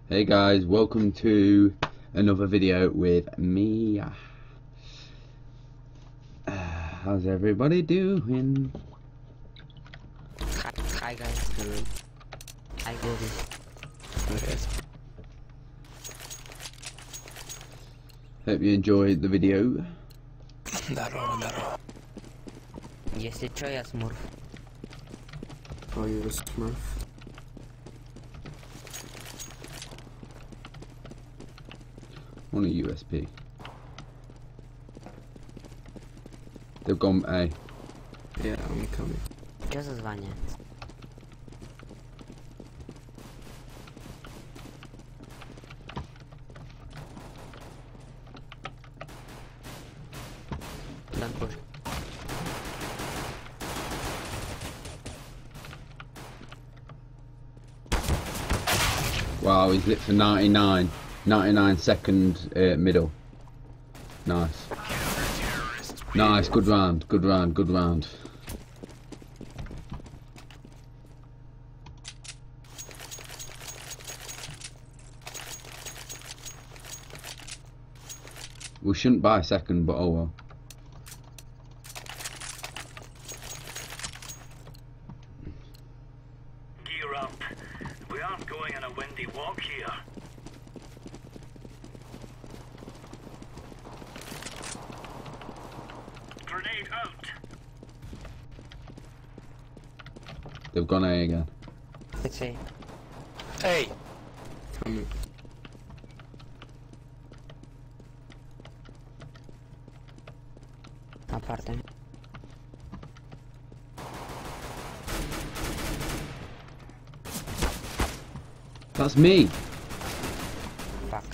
Hey guys, welcome to another video with me. How's everybody doing? Hi guys, hi Goldie. Hope you enjoyed the video. Здорово. Если чё, я Смурф. Oh, you're a Smurf. On a USP. They've gone A. Yeah, I'm coming. Чё за звание? Don't push. Wow, he's lit for 99. 99 second middle. Nice. Nice, good round, good round, good round. We shouldn't buy second, but oh well. Gear up. We aren't going on a windy walk here. Grenade out. They've gone A again. It's A. Hey! Coming. Aparte. That's me! Fuck.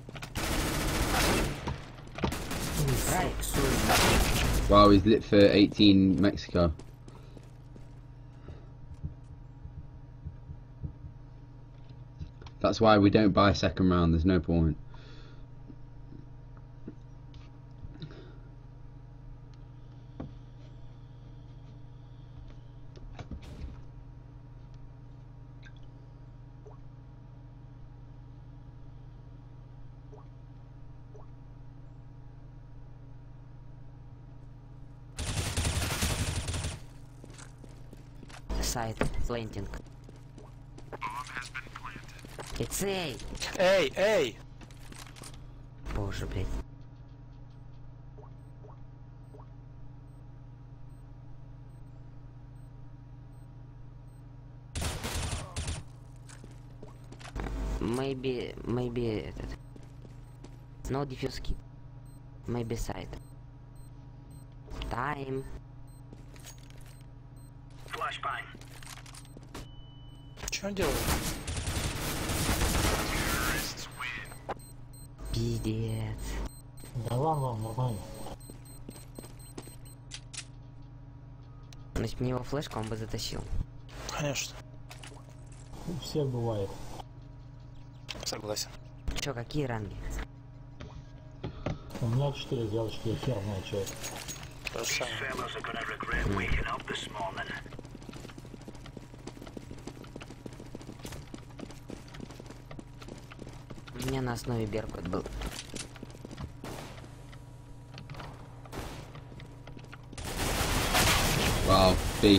Right. Sorry. Wow, he's lit for 18 Mexico. That's why we don't buy second round, there's no point. Side. Planting. It's A. Эй! Боже, блядь. Maybe этот. No diffuse kit. Maybe side. Time. Flashbang. Чё он делает? Пиздец. Да ладно, нормально. Если бы не его флешка, он бы затащил. Конечно. У всех бывает. Согласен. Чё, какие ранги? У меня 4 девочки, я хер знаю, что это. То же These самое. fellas are gonna regret waking up this morning. У меня на основе Беркут был. Wow, B.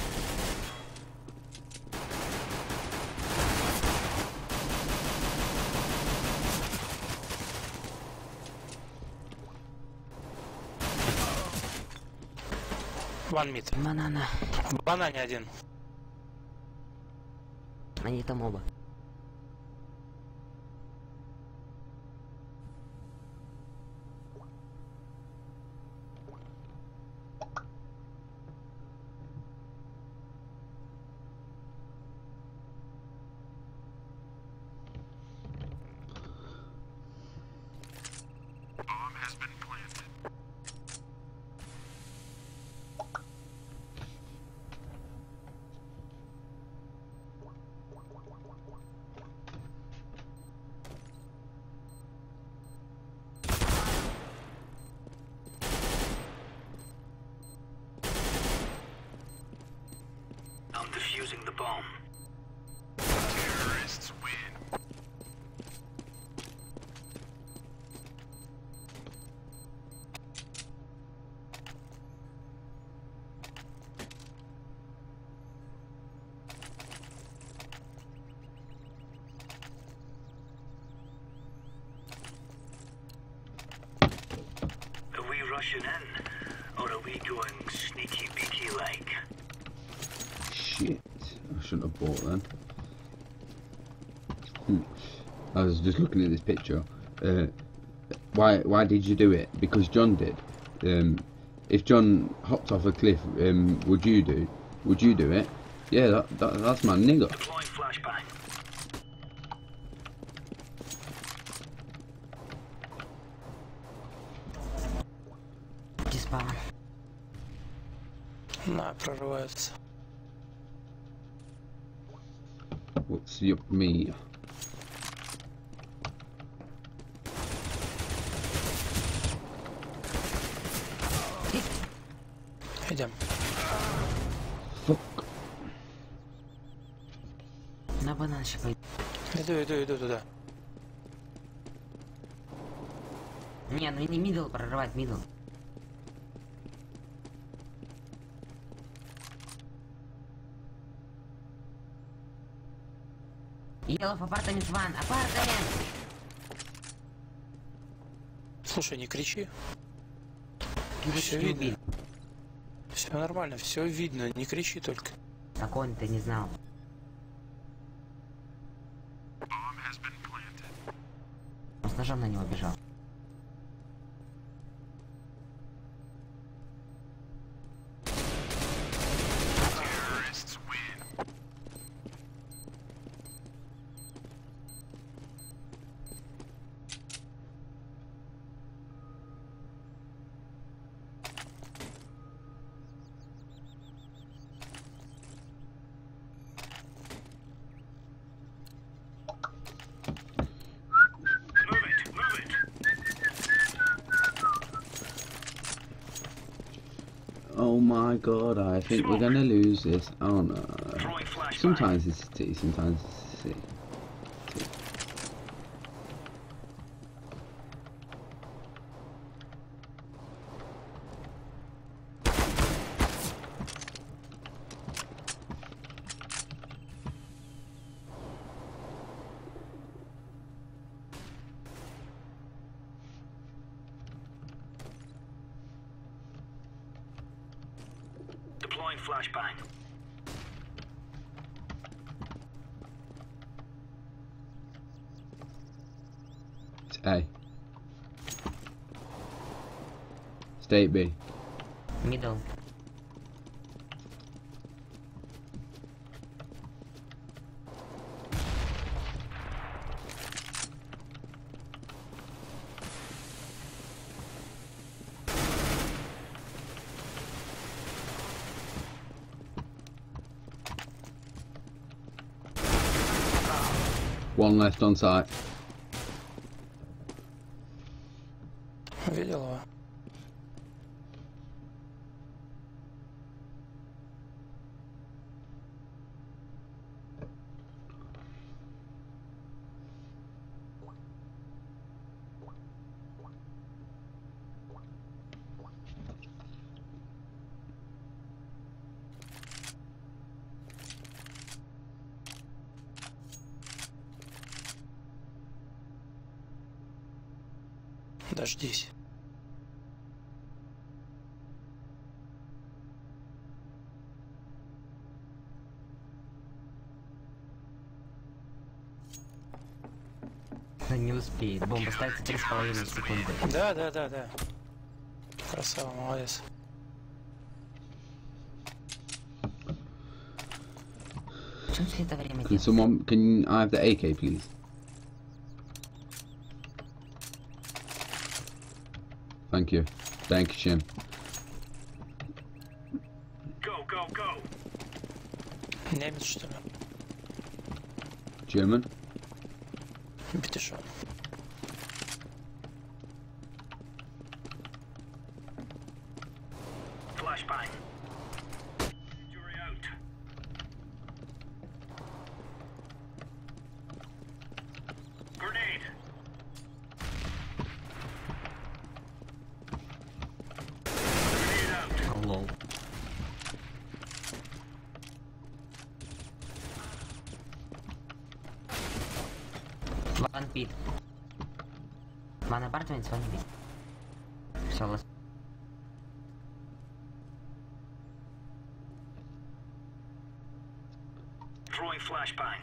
One mid. Банана. В банане один. Они там оба. pushing in? Or are we going sneaky beaky like? Shit. I shouldn't have bought then. I was just looking at this picture. Why did you do it? Because John did. If John hopped off a cliff, would you do it? Yeah, that's my nigga. Deploying flashbang. Диспаун. На, прорываются. What's up me? Идем. Fuck. На банан ще пойду. Иду туда. Не, ну не мидл прорывать, мидл. Yellow apartment 1, apartment! Слушай, не кричи. Кричи, Все не видно. убей. Все нормально, все видно. Не кричи только. Так он-то не знал. Он с ножом на него бежал. Move it, move it. Oh my god, I think we're gonna lose this. Oh no. Throwing flashbang. Sometimes it's T, sometimes it's C. Deploying flashbang. It's A. State B. Мидл. One left on site. Видел его? Дождись. Не успеет. Бомба ставится 3,5 секунды. Да. Красава, молодец. В чем все это время Can делать? someone, can I have the AK please? Thank you. Thank you, Jim. Go, go, go. Немец, что ли? German? Бетишон. Flashbang. Jury out. Grenade. Grenade out. Лол. One pit. One apartment, one pit. Все, лас. flashbang.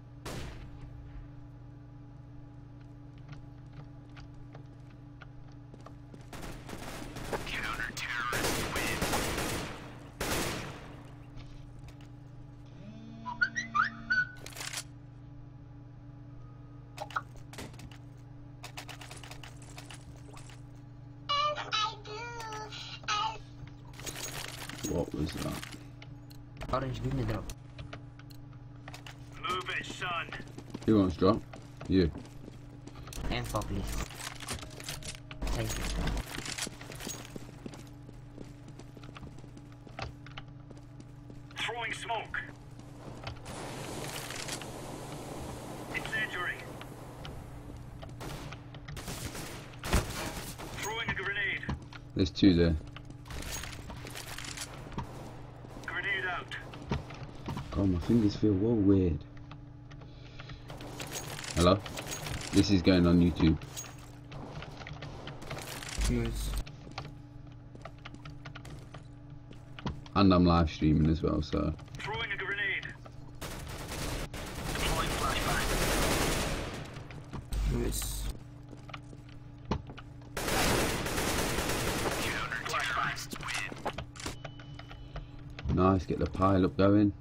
What was that? Orange, give me drop. Move it, son. Who wants drop? You. Info, please. Thank you. Throwing smoke. Incendiary. Throwing a grenade. There's two there. Grenade out. God, my fingers feel well weird. Hello? This is going on YouTube. Nice. And I'm live streaming as well, so. Throwing a grenade. Deploying flashbang. Nice. Flashbang. Nice, get the pile up going.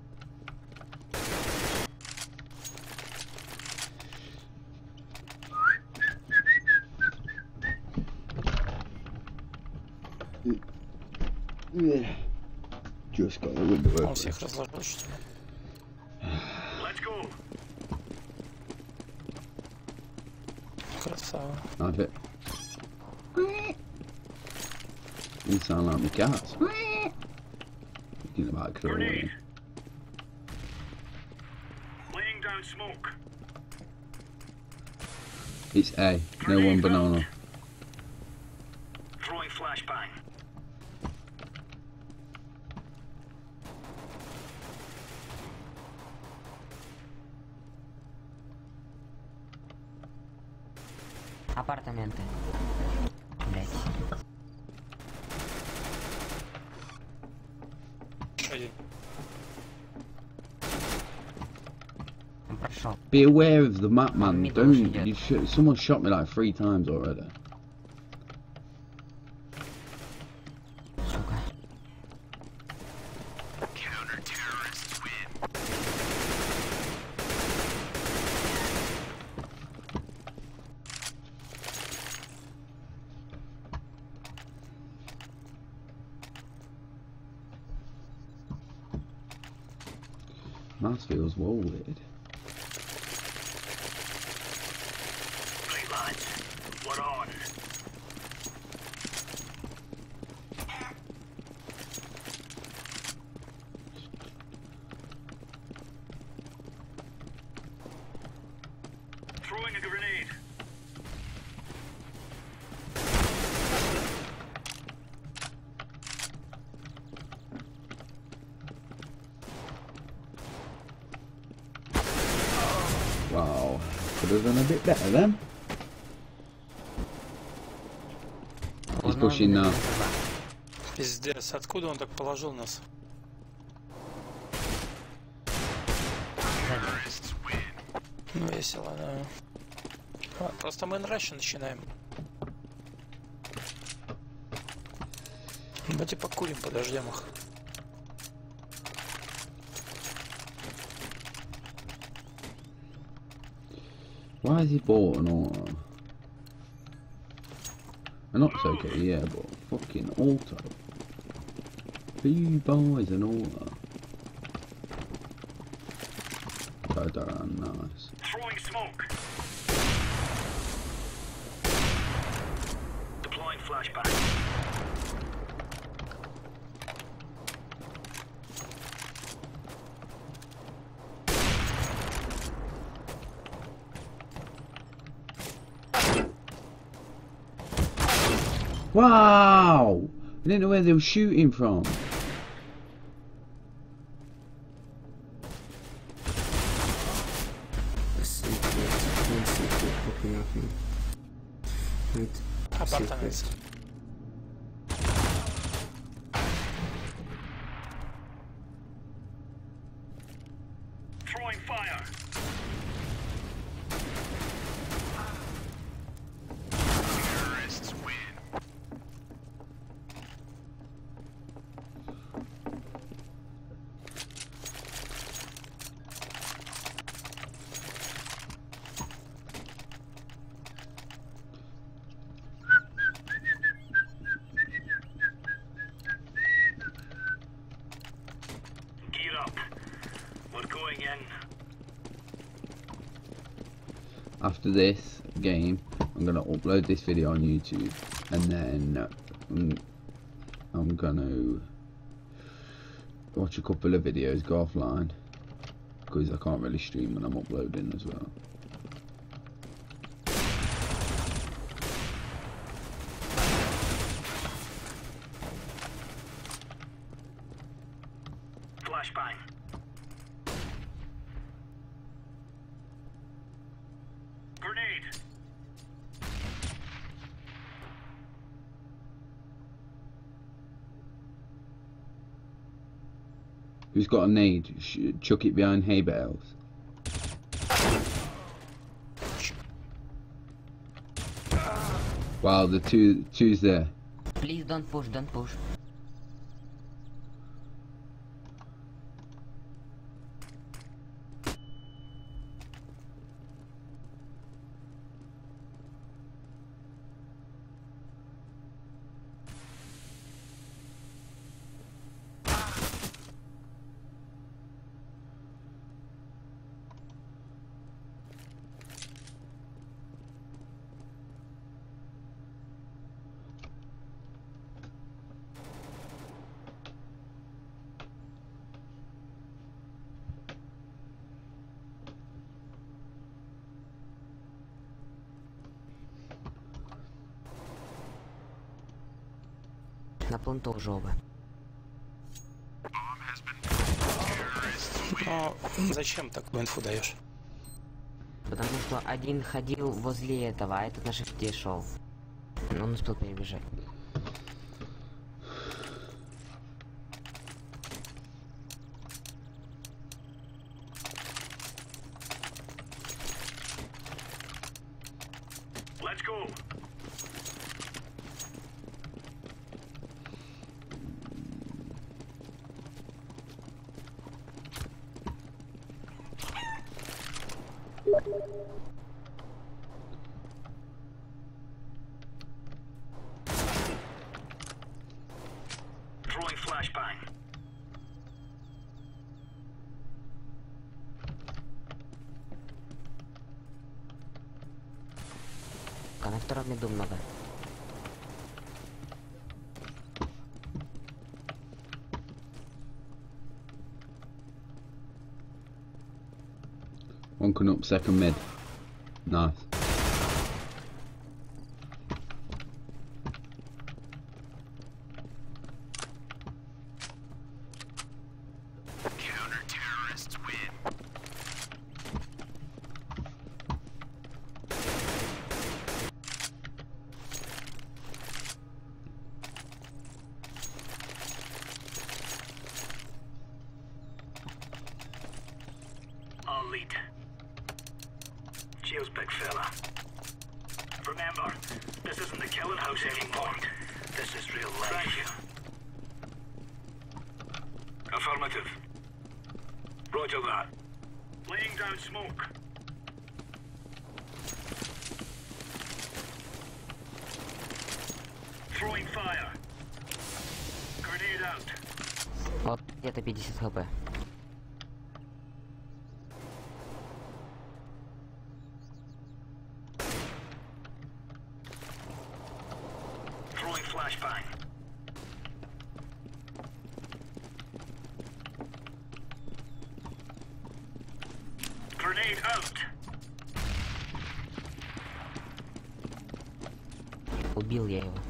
Just got the window Он open. всех разложил, что ли? Let's go. Красава. Knife it. You sound like my cats. Thinking about killing Grenade. me. Laying down smoke. It's A. No one banana. Throwing flashbang. Апартаменты. Блять. Один. Он прошел. Be aware of the map, man. Middle Don't. shit. You should. Someone shot me like 3 times already. Сука. That feels well weird. Right, lads. We're on. Throwing a grenade. Wow. Could have done a bit better then. He's pushing now. Пиздец, откуда он так положил нас? Ну, весело, да. А, просто мы раньше начинаем. Давайте покурим, подождем их. Why has he bought an auto? An Ox okay, yeah, but fucking auto. Who buys an auto? Go down, nice. Throwing smoke. Deploying flashbang. Wow! I didn't know where they were shooting from. Апартамент. Throwing fire. after this game, I'm gonna upload this video on YouTube, and then I'm gonna watch a couple of videos, go offline, because I can't really stream when I'm uploading as well. Flashbang. Grenade. Who's got a nade? Chuck it behind hay bales. Wow, the two's there. Please don't push, don't push. На пленту жопы. Ну, зачем такую инфу даешь? Потому что один ходил возле этого, а этот на шифте шел. Он успел перебежать. Let's go. Throwing flashbang. Коннекторов меду много. One can up, second mid. Nice. Counter-terrorists win. I'll lead. Cheers, big fella. Remember, this isn't the killing house anymore. This is real life. Thank you. Affirmative. Roger that. Laying down smoke. Throwing fire. Grenade out. Вот где-то 50 хп. Throwing flashbang. Grenade out. Убил я его.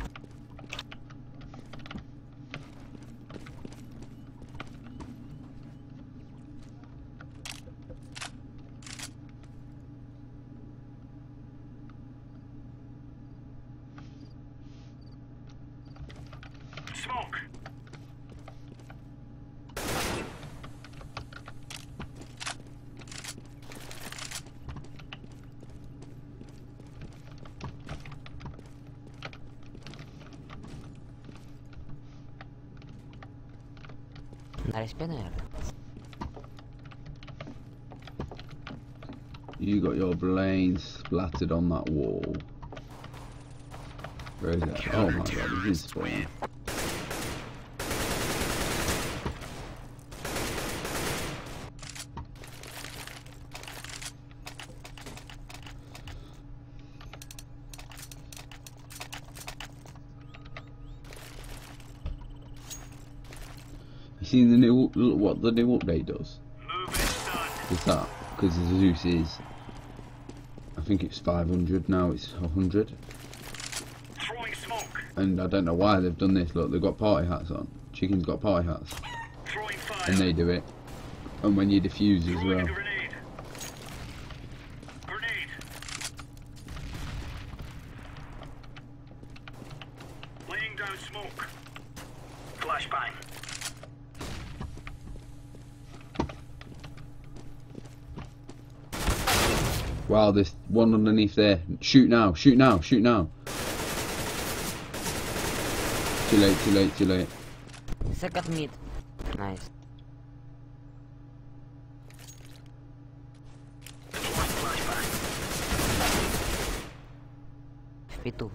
Smoke. На респе, наверное. You got your brains splattered on that wall. Where is it? Oh my god, he's in spawn. seen the new what the new update does? Move it, son. Is that because the Zeus is? I think it's 500 now. It's 100, Throwing smoke. and I don't know why they've done this. Look, they've got party hats on. Chicken's got party hats, Throwing fire. and they do it. And when you defuse as Throwing well. a grenade. Grenade. Laying down smoke. Flashbang. Wow, there's one underneath there. Shoot now! Shoot now! Shoot now! Too late! Too late! Too late! Second mid. Nice. Deploying flashbang. В питу.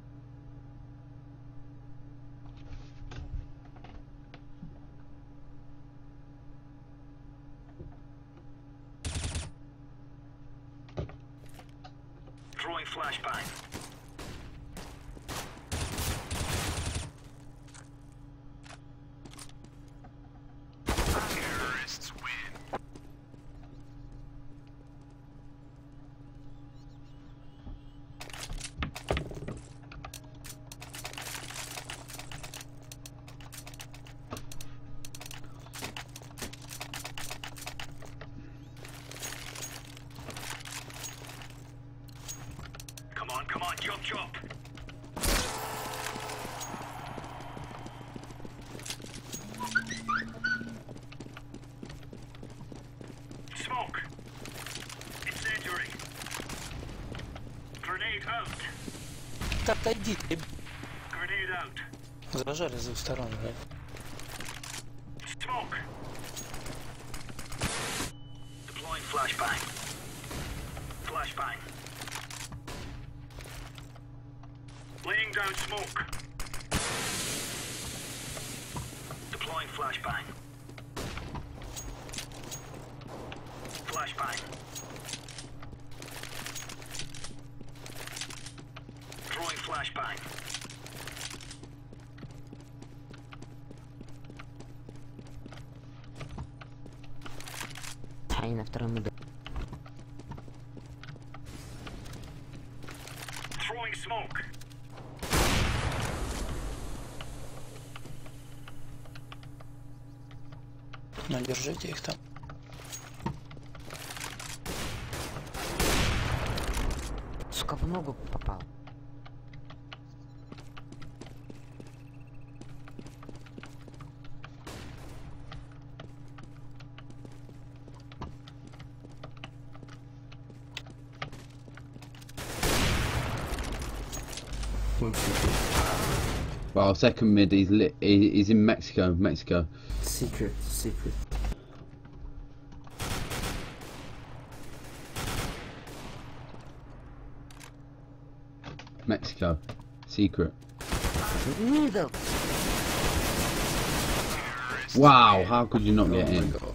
Throwing flashbang. Terrorists win. Come on, chop chop. Smoke. Incendiary. Grenade out. Да отойди, ты, Grenade out. зажали с двух сторон, блядь. Smoke. Deploying flashbang. Flashbang. Laying down smoke. Deploying flashbang. Flashbang. Throwing flashbang. Они на втором миду. Throwing smoke. Ну, держите их там. Сука, в ногу попал. Well, second mid, he's lit. He's in Mexico. Mexico. Secret. Mexico. Secret. Middle. Wow, how could you not get Oh my in? god.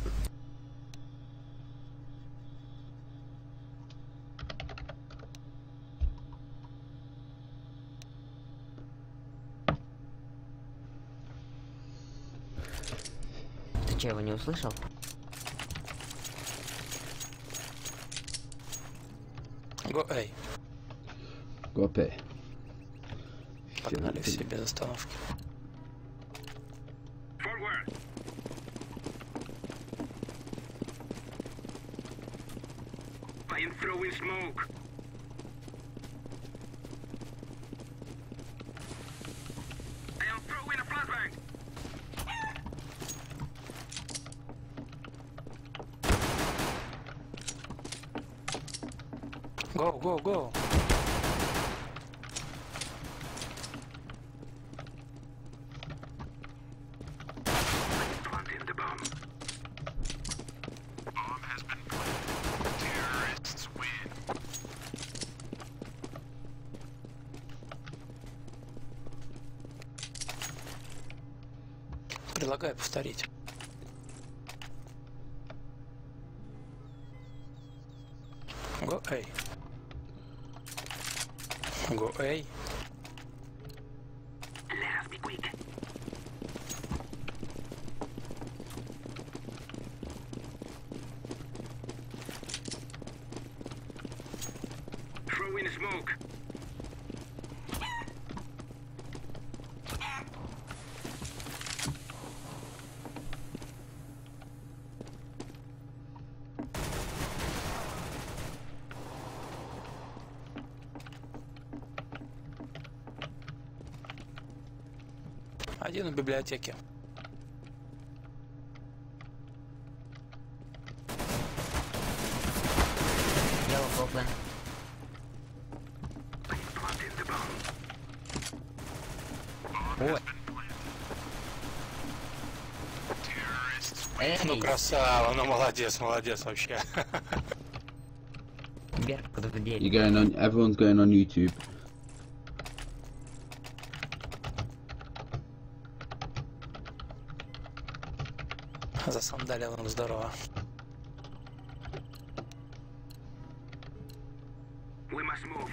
Ты че, его не услышал? Го, эй, Go up here. погнали все без остановки. Forward. I am throwing smoke. I am throwing a flashbang. Go, go, go. Planting the bomb. Bomb has been planted. Terrorists win. Предлагаю повторить. Го, эй. Го, эй. Let us be quick. Throwing smoke. Один в библиотеке. Yellow open. Planting the bomb. Ой. Ну Эй, красава, ну молодец, молодец вообще. Берг, куда-то You're день. going on. Everyone's going on YouTube. Засандалил им здорово. We must move.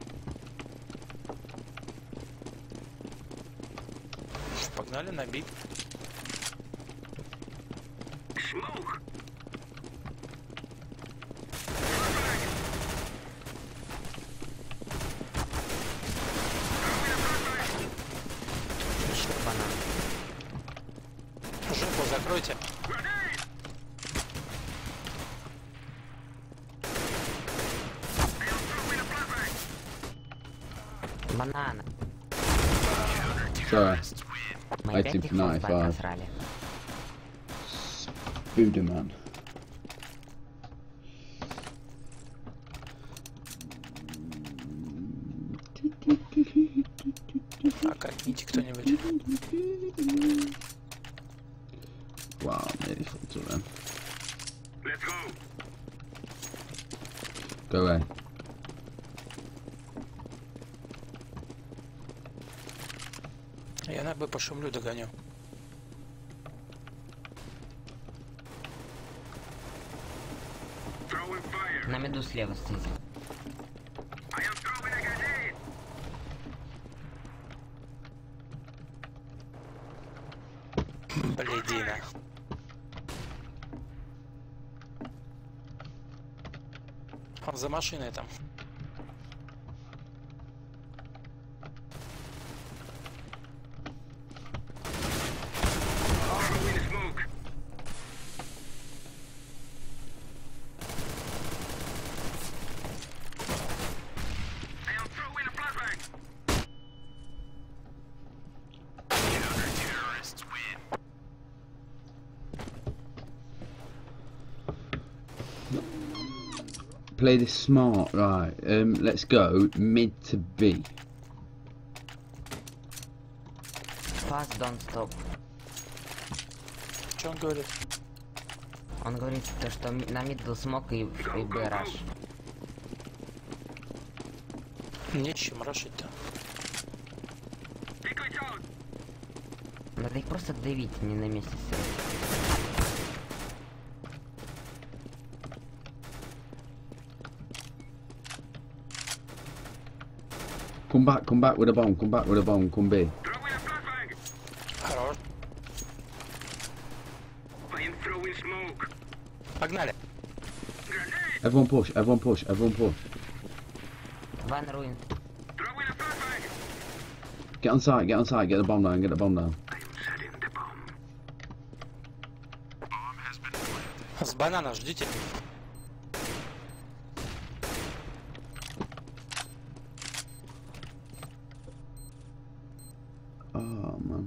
Погнали на бит. Smoke. Что банан? Жопу закройте. Банана. Sorry. Мы I опять think их фонтан 95. насрали. Buddha man. А катните кто-нибудь. Wow, nearly full to them. Let's go. Go away. Я на Б пошумлю, догоню. Throwing fire. На меду слева стоит. I am throwing a grenade. Блядина. Он за машиной там. Throwing smoke. I am throwing a flashbang. Terrorists win. Play this smart, right? Let's go mid to B. Fast, don't stop. Что он говорит? Он говорит, то, что на мид был смог и Б раш. Нечем рашить-то. Decoys out. Надо их просто давить, не на месте сидеть. Come back with a bomb, come back with a bomb, come B. Throwing a flashbang. Хорош. I am throwing smoke. Погнали. Grenade. Everyone push, everyone push, everyone push. One ruin. Throwing a flashbang. Get on site, get the bomb down, get the bomb down. I am setting the bomb. Bomb has been planted. С банана ждите. Oh man.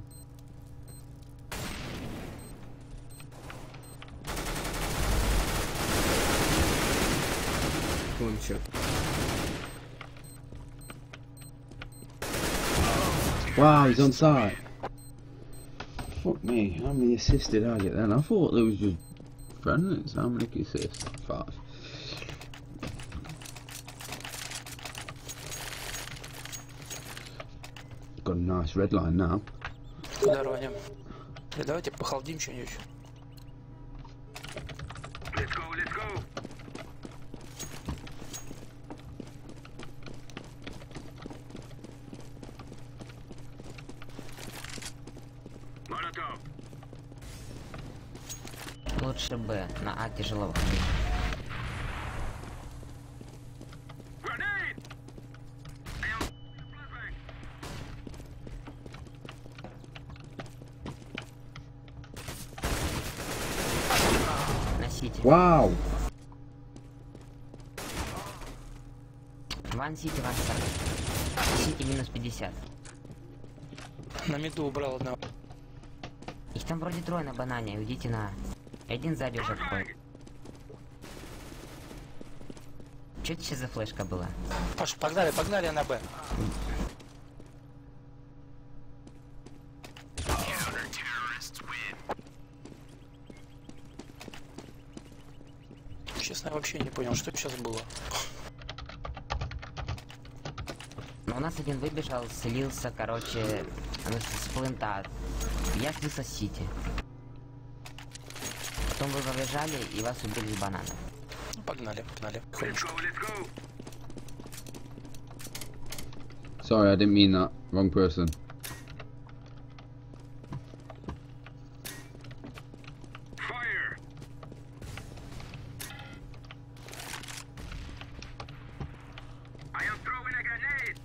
Кончер. Wow, he's on site. Fuck me, how many assists did I get then? I thought there was just friendlies. How many assists? 5. Got a nice red line now. Куда рванем? И давайте похалдим что-нибудь. Let's go, let's go. Molotov. Лучше Б. На А тяжело выходить. Grenade. Вау! Ван Сити, Ван Сити минус 50. На миду убрал одного. Их там вроде трое на банане, уйдите на... Один сзади уже входит. Что это сейчас за флешка была? Паш, погнали, погнали на Б. Честно, я вообще не понял, что сейчас было. Но у нас один выбежал, слился, короче, с плента. Я слился с Сити. Потом вы побежали и вас убили с бананов. Погнали, погнали. Let's go, let's go. Sorry, I didn't mean that. Wrong person. Fire. I am throwing a grenade.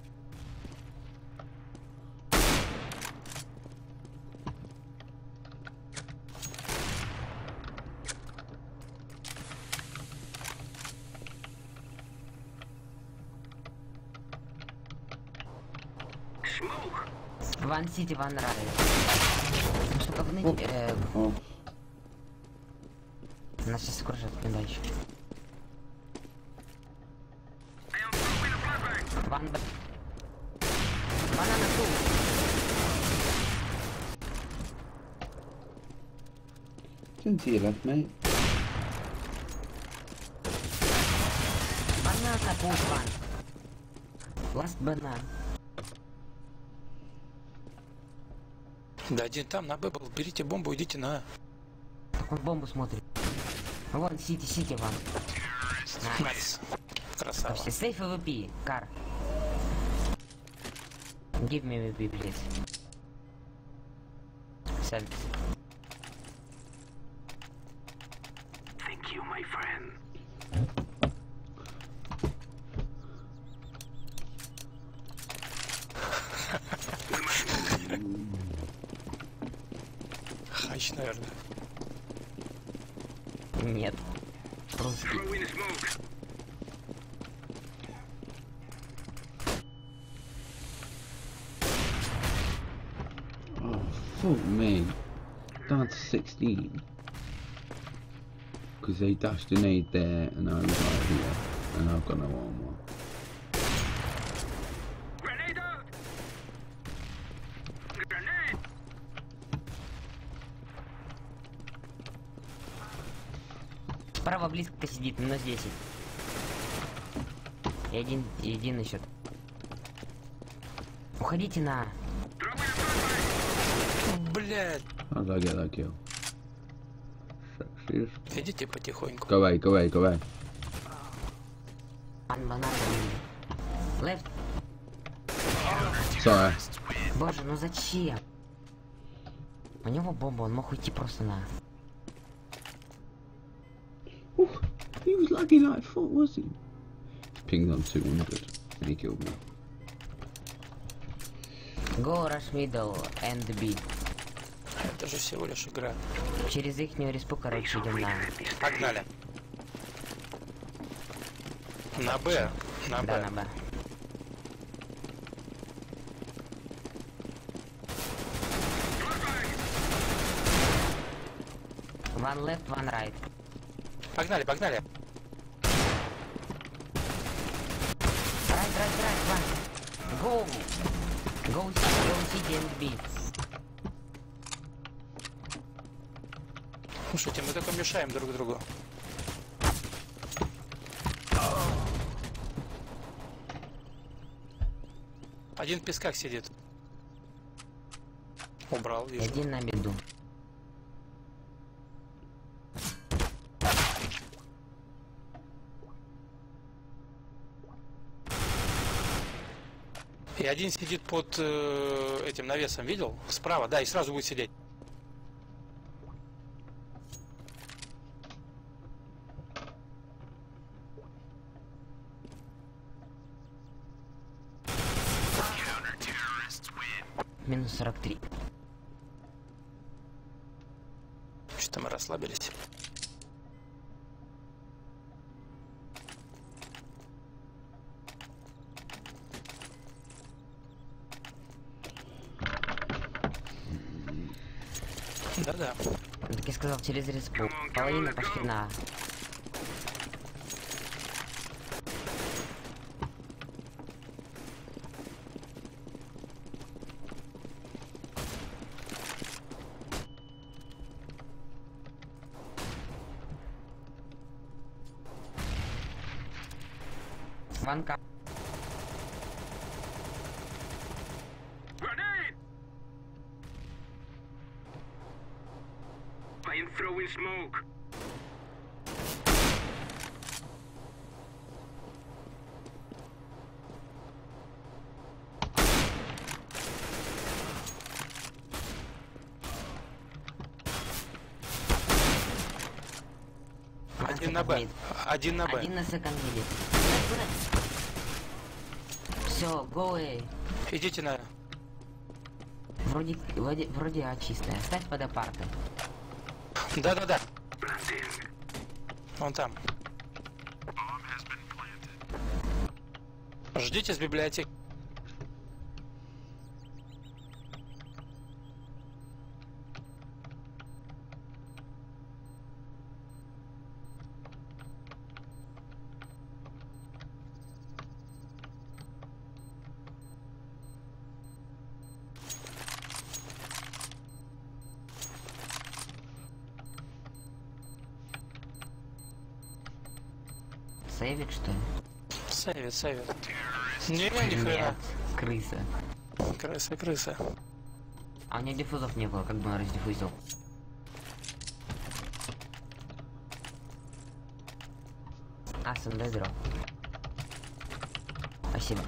Smoke. Ван Сити, Ван Рай. Ну что, говны... О, Нас сейчас окружат, дальше. I am throwing a flashbang. Ван Б. Банана ту. didn't see you left, mate. Банана пуш, Ван. Ласт банан. Да один там на Б был. Берите бомбу, идите на А. Так он бомбу смотрит. Вон, Сити, Сити, Ван. Найс. Красава. Вообще, сейф VP, кар. Give me VP, please. Send. Thank you, my friend. Хач, наверное. Нет. Русский. Throwing smoke. Oh, fuck me. Down to 16. Because they dashed an aid there and I was right here. And I've got no armor. Grenade out. Grenade. Справа близко сидит, минус 10. И один еще. Уходите на... Throwing a flashbang. Блядь. How did I get that kill? Serious? Идите потихоньку. Go away, go away, go away. Банан. Left. Sorry. Боже, ну зачем? У него бомба, он мог уйти просто на... Ooh, he was lagging like fuck, was he? He's pinged on 200 and he killed me. Go rush middle and B. Это же всего лишь игра. Через ихнюю респу, короче, идем на... Погнали. На Б. На Да, Б. на Б. One left, one right. Погнали, погнали. Right, one. Go! Go city and B. Слушайте, мы только мешаем друг другу. Один в песках сидит. Убрал, вижу. Один на беду. И один сидит под этим навесом, видел? Справа, да, и сразу будет сидеть. Минус 43. Что-то мы расслабились. Да-да. Так я сказал через респу. Половина почти на. Ванка. Grenade! I am throwing smoke. Один на Б. Один на Б. Один на секонд видит. Все, go away. Идите на... Вроде А чистая. Ставь под апарты. Да-да-да. Вон там. Ждите с библиотеки. Сейвит, что ли? Сейвит, сейвит. Не, ни хрена. Нет, крыса. Крыса, крыса. А у него диффузов не было, как бы он раздиффузил. Асен, дай дроп. Спасибо.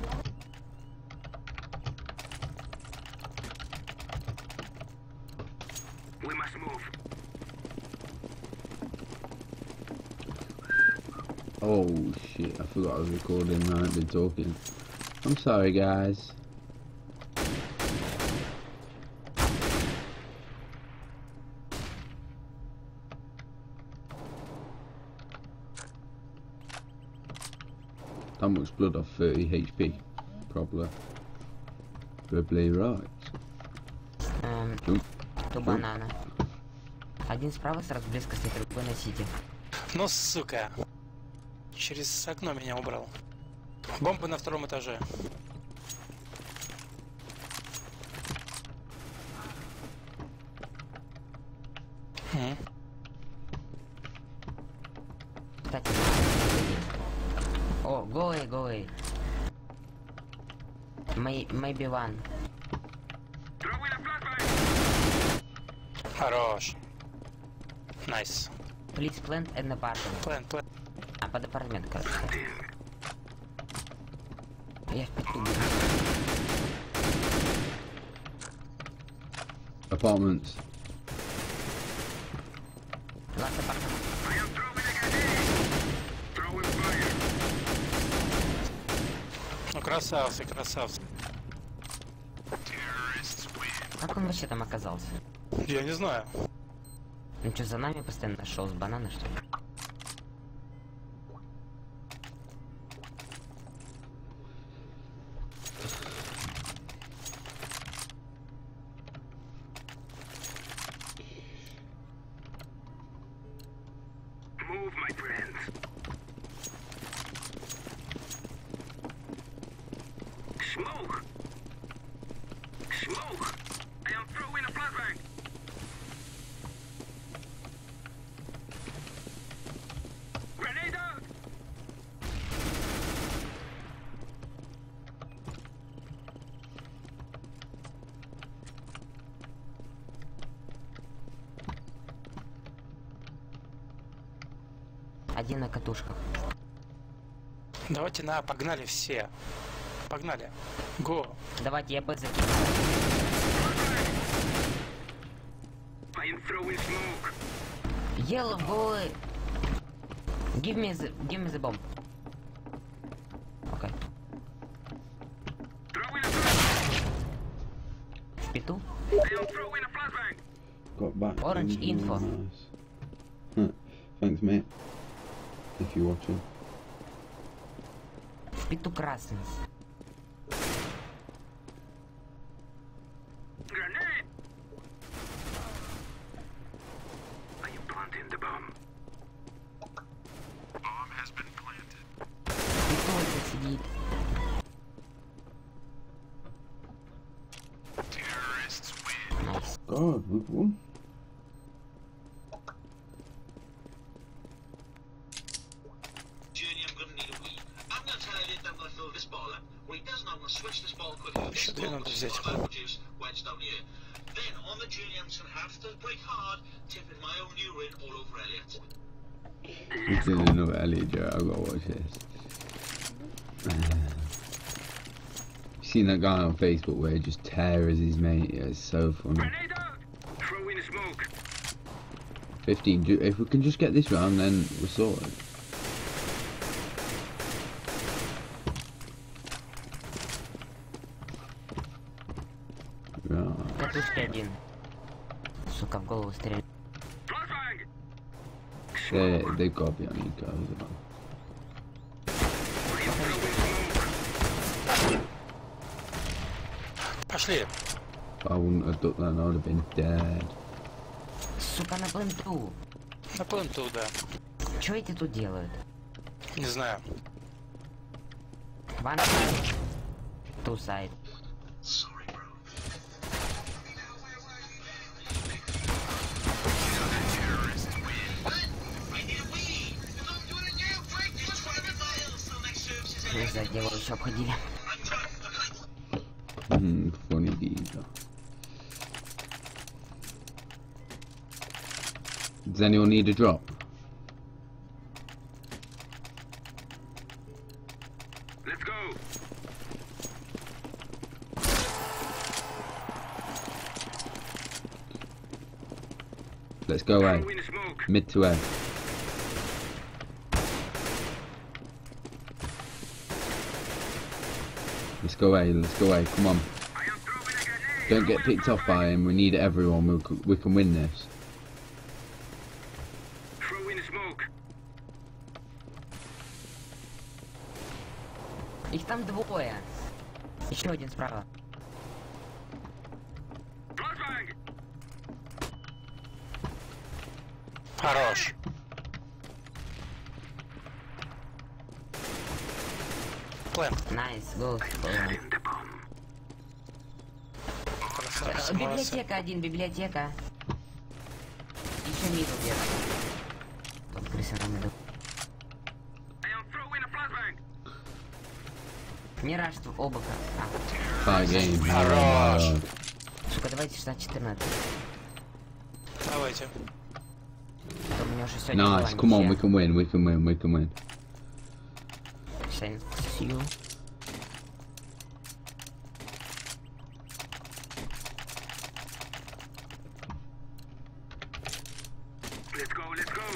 We must move. Oh shit, I forgot I was recording and I haven't been talking. I'm sorry guys. That much blood off 30 HP. Probably. Probably right. Jump. То банана. Один справа сразу близко стоит, другой на сити. Ну, сука. Через окно меня убрал. Бомба на втором этаже. Кстати, о, go away. Maybe one. Throwing a flashbang. Хорош. Найс. Please plant an apartment. План, план. А, под апартамент, короче. Я в пету буду. Apartments. Last apartment. I am throwing a grenade. Throwing fire. Ну, красавцы, красавцы. Как он вообще там оказался? Я не знаю. Ну что, за нами постоянно шел с банана, что ли? Move, my friends. Smoke. Smoke. I am throwing a flashbang. Grenade out. Один на катушках. Давайте на, погнали все. Погнали. Го. Давайте я Б закину. I am throwing smoke. Yellow boy! Give me the bomb. Окей. Throwing a flashbang. В пету. I am throwing a flashbang. Got back. Orange info. Nice. Huh. Thanks mate. If you're watching. В пету красный. Grenade. Oh, good one. Journey, I'm gonna need a wee. I'm gonna tell Elliot that I'm gonna fill this bottle up. When he doesn't, I'm gonna switch this bottle quickly. This Сюда надо взять. apple juice wedged down here. Then on the journey, I'm just gonna have to break hard, tipping my own urine all over Elliot. This is another Elliot joke. I've got to watch this. You seen that guy on Facebook where he just tears his mate? Yeah, it's so funny. Grenade out! Throw in smoke. 15. If we can just get this round, then we're sorted. Right. Катушки один. Сука, в голову стреляет. Flashbang! They've got to be on Eco as well. Пошли. If I wouldn't have ducked that, I would have been dead. Сука, на пленту. На пленту, да. Чё эти тут делают? Не знаю. One side. Two side. Sorry, bro. I need a wee. If I'm doing it now, break this 12 miles till next service is Мы сзади его еще обходили. I'm trying. Funny geezer. Does anyone need a drop? Let's go! Let's go A. Throw in smoke. Mid to A. Let's go A, let's go A, come on. I am throwing a grenade! Don't get picked off by him, we need everyone, we can win this. Throw in smoke. Их там двое. Еще один справа. Flashbang! Хорош. Плент. Найс, гол. The bomb. Красавец, молодцы. Библиотека один, библиотека. Еще мидл где-то. Под крысой на мидл. I am throwing a flashbang! Мираж тут оба как. Fight game. Хорош. Сука, давайте 16-14. Давайте. А то у меня уже сегодня Nice, come on, we can win, we can win, we can win. Thanks you. Let's go, let's go!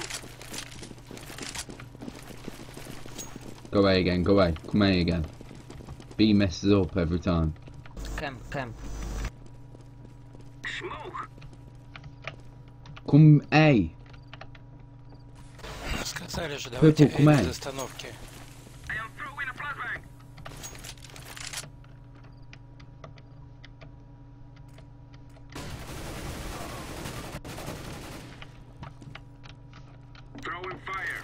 Go A again, go A, come A again. B messes up every time. Кэмп. Smoke! Come A. Сказали же, давайте Purple, come без on. остановки. I am throwing a flashbang! Throwing fire!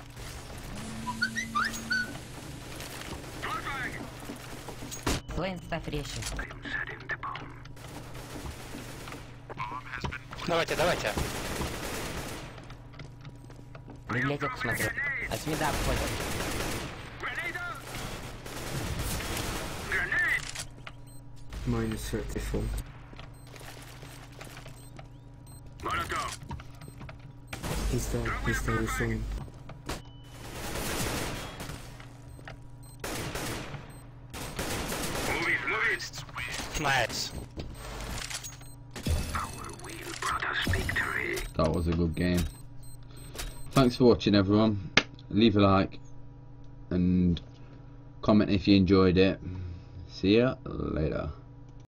Flashbang! Плейн ставь резче. I am setting the bomb. Давайте, давайте. Библиотеку смотрю. От мида обходят. Grenade out! Grenade! Minus 34. Molotov! He's there soon. Move it! Найс. Our wheel brought us victory. That was a good game. Thanks for watching everyone. Leave a like and comment if you enjoyed it. See ya later.